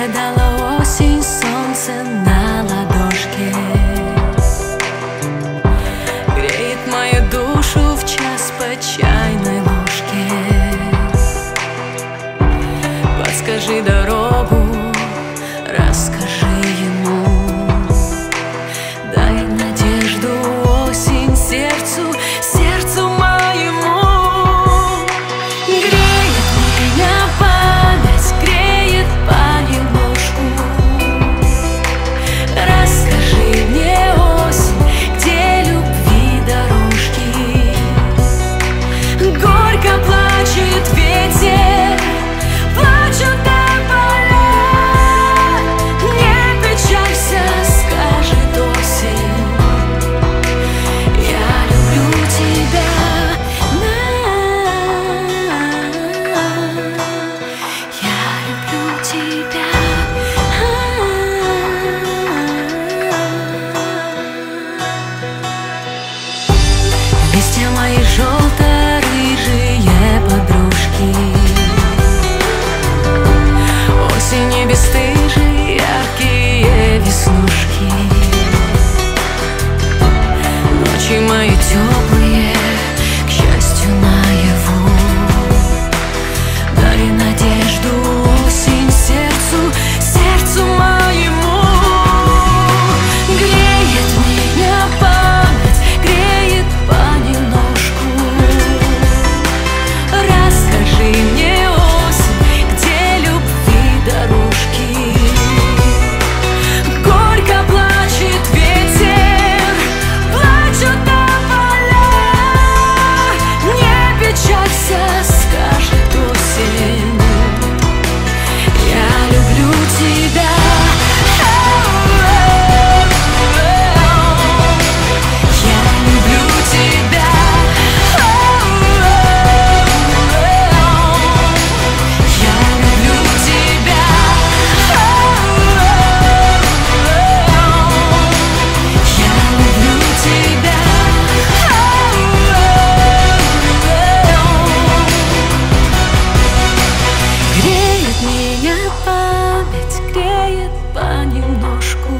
Мне дала осень солнце на ладошке, греет мою душу в час по чайной ложке. Подскажи дорогу, расскажи ему, дай надежду осень сердцу, сердцу моему. Греет меня память, греет понемножку. Расскажи мне, осень, где любви дорожки. Горько плачет ветер, плачут тополя. Не печалься, скажет осень, я люблю тебя. Я люблю тебя. Листья мои желто-рыжие подружки, осени бесстыжие, яркие веснушки. Ночи мои теплые, к счастью, наяву. Дай надежду осень сердцу, сердцу моему. Греет меня память, греет понемножку. Расскажи мне, осень, где любви дорожки. Горько плачет ветер, плачут тополя. Не печалься, скажет осень, я люблю тебя. Я люблю тебя. Я люблю тебя. Я люблю тебя. Греет меня память, греет понемножку.